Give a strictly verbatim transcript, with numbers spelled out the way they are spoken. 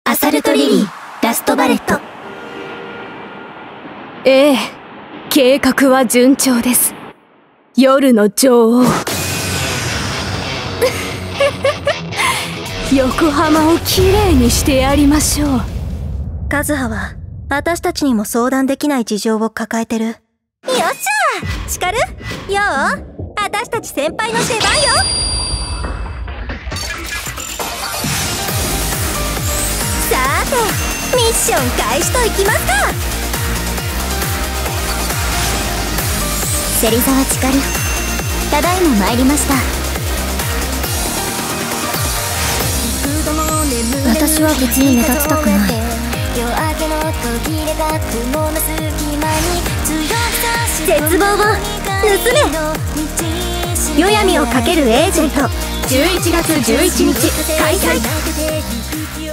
アサルトリリーラストバレット。 ええ、計画は順調です。夜の女王横浜をきれいにしてやりましょう。 カズハは私たちにも相談できない事情を抱えてる。よっしゃー、シカル、よう、私たち先輩の出番よ。さーて、ミッション開始といきますか。 芹沢千佳る、ただいま参りました。 私は別に目立ちたくない。絶望を盗め。夜闇をかけるエージェント、じゅういちがつじゅういちにち開催。